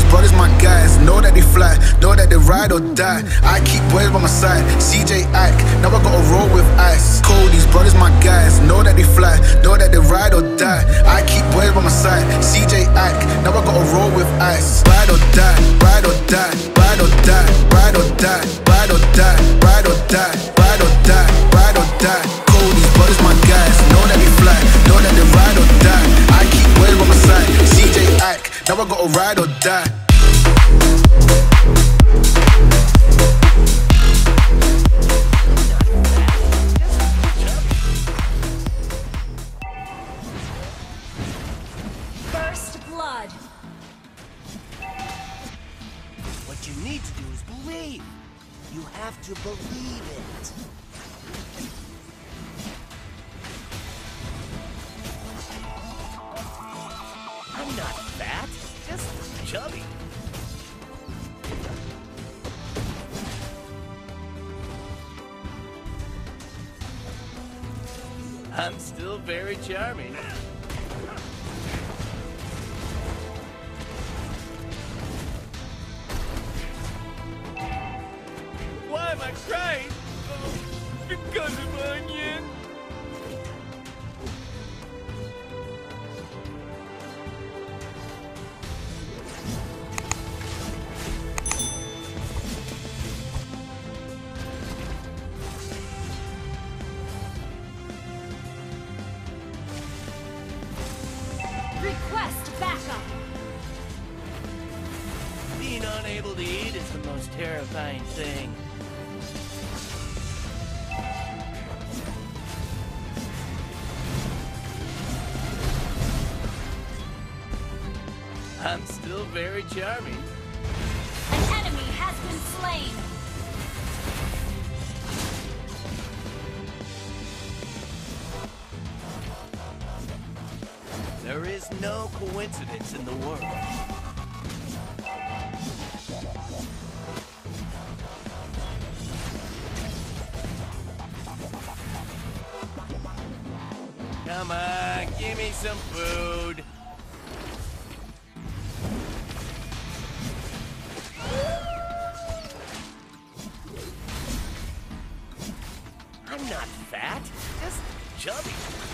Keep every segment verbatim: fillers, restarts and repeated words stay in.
brothers my guys. Know that they fly, know that they ride or die. I keep boys by my side. C J Ike, now I gotta roll with ice. Cody's brothers my guys. Know that they fly, know that they ride or die. I keep boys by my side. C J Ike, now I gotta roll with ice. Ride or die, ride or die, ride or die, ride or die, ride or die, ride or die, ride or die, ride or die. Cody's brothers my guys. Know that they fly, know that they ride or die. I keep boys by my side. C J Ike, now I gotta ride or die. First blood. What you need to do is believe. You have to believe it. I'm not fat, just chubby. I'm still very charming. Why am I crying? Oh, because of onion. Request backup. Being unable to eat is the most terrifying thing. I'm still very charming. An enemy has been slain. There is no coincidence in the world. Come on, give me some food. I'm not fat, just chubby.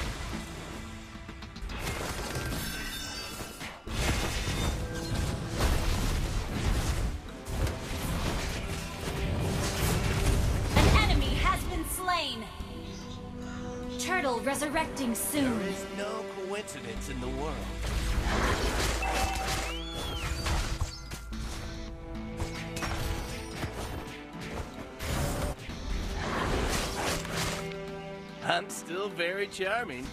An enemy has been slain. Turtle resurrecting soon. There is no coincidence in the world. I'm still very charming.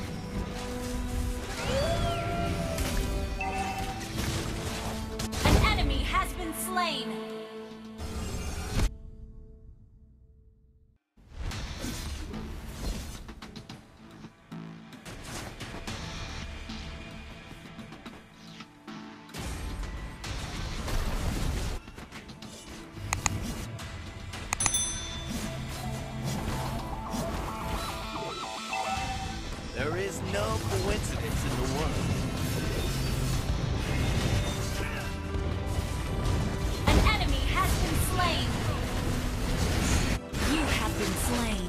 An enemy has been slain. There is no coincidence in the world. An enemy has been slain. You have been slain.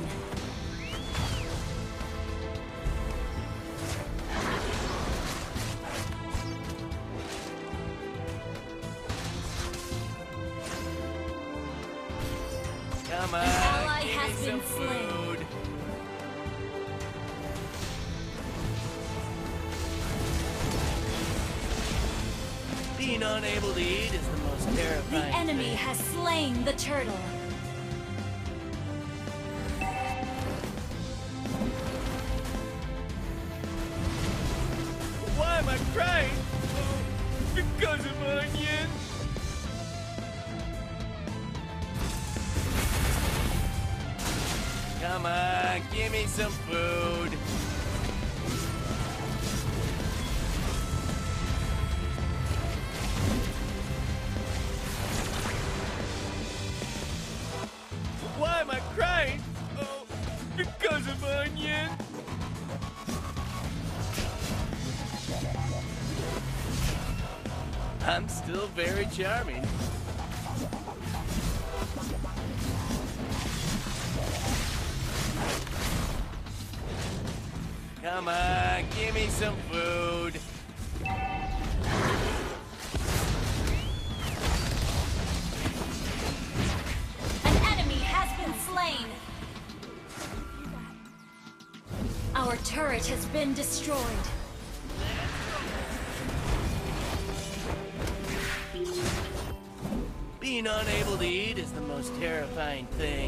Come on, An ally give has me been some slain. food. Being unable to eat is the most The terrifying enemy thing. has slain the turtle. Why am I crying? Oh, because of onion. Come on, give me some food. Why am I crying? Oh, because of onion. I'm still very charming. Come on, give me some food. An enemy has been slain. Our turret has been destroyed. Being unable to eat is the most terrifying thing.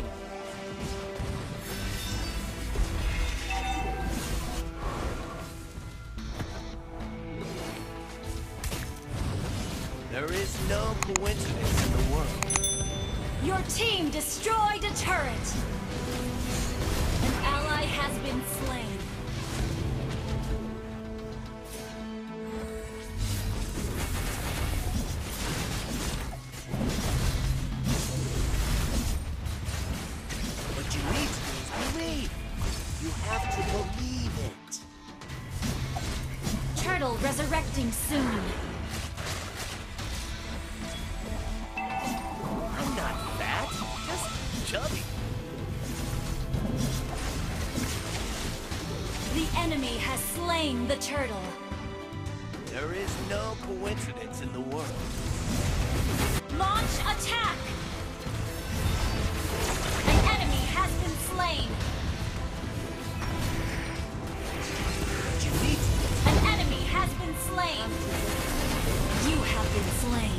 There is no coincidence in the world. Your team destroyed a turret. An ally has been slain. What you need to do is believe. You have to believe it. Turtle resurrecting soon. I'm not fat, just chubby. The enemy has slain the turtle. There is no coincidence in the world. Launch attack! An enemy has been slain. What you need to do An enemy has been slain. You have been slain.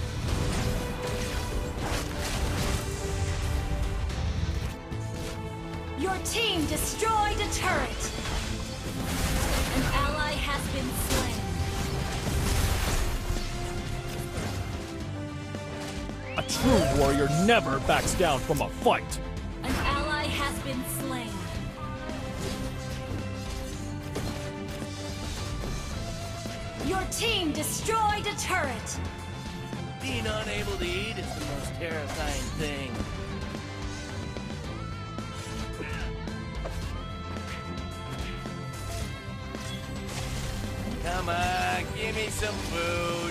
Your team destroyed a turret. An ally has been slain. A true warrior never backs down from a fight. An ally has been slain. Your team destroyed a turret. Being unable to eat is the most terrifying thing. Come on, give me some food.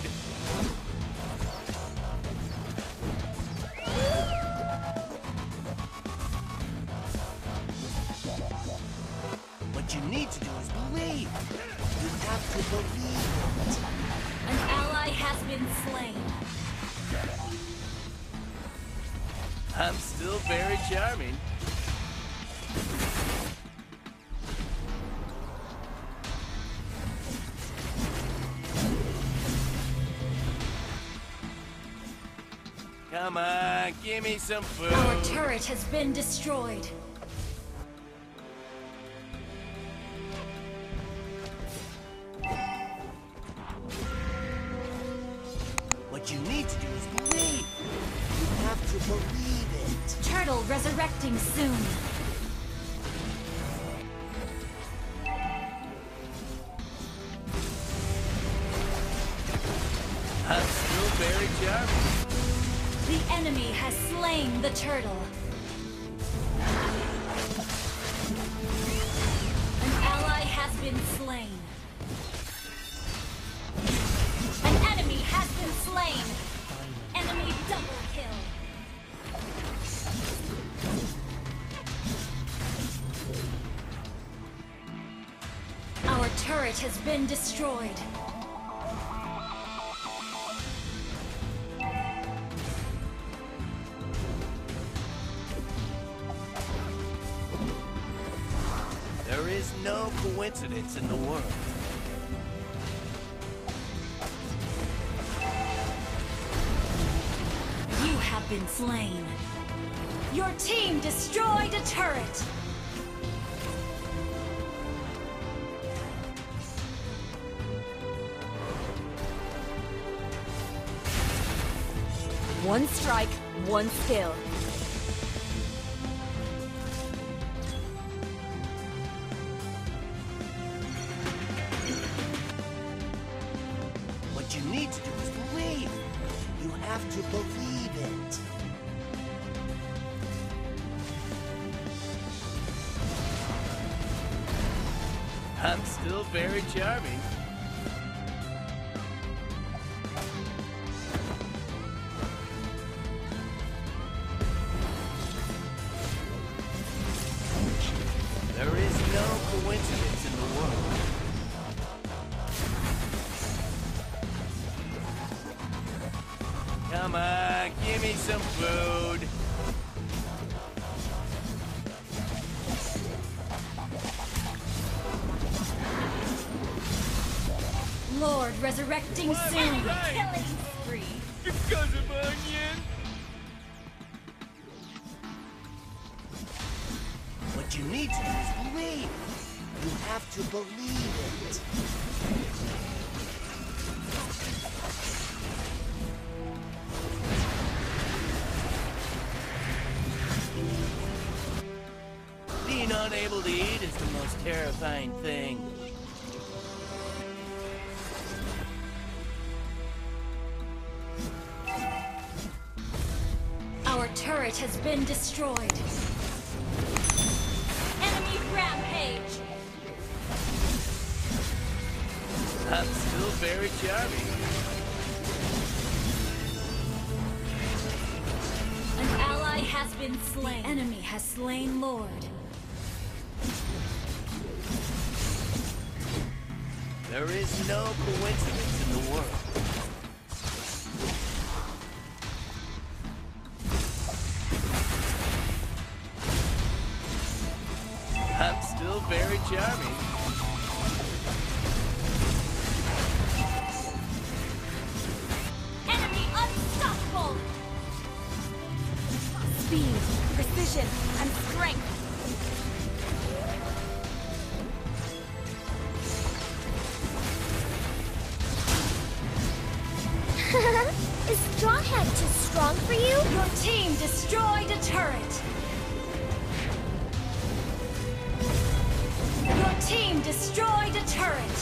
What you need to do is believe. You have to believe it. An ally has been slain. I'm still very charming. Come on, give me some food. Our turret has been destroyed. What you need to do is believe. You have to believe it. Turtle resurrecting soon. I'm still very charming. The enemy has slain the turtle. An ally has been slain. An enemy has been slain. Enemy double kill. Our turret has been destroyed. There is no coincidence in the world. You have been slain. Your team destroyed a turret. One strike, one skill. What you need to do is believe. You have to believe it. I'm still very charming. Give me some food. Lord resurrecting What? soon. Right. Killing spree. Because of onion. What you need to do is believe. You have to believe it. Being unable to eat is the most terrifying thing. Our turret has been destroyed. Enemy rampage. I'm still very charming. An ally has been slain. The enemy has slain Lord. There is no coincidence in the world. I'm still very charming. Enemy unstoppable. Speed, precision, and strength. Is Strawhead too strong for you? Your team destroyed a turret. Your team destroyed a turret.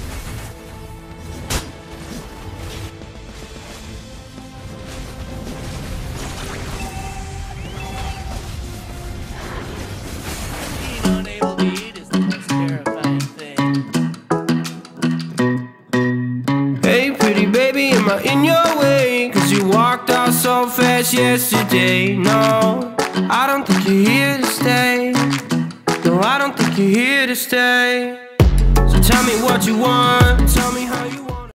Being unable to eat is the most terrifying thing. Hey pretty baby, am I in your way? Cause you walked out so fast yesterday. No, I don't think you're here to stay. No, I don't think you're here to stay. So tell me what you want, tell me how you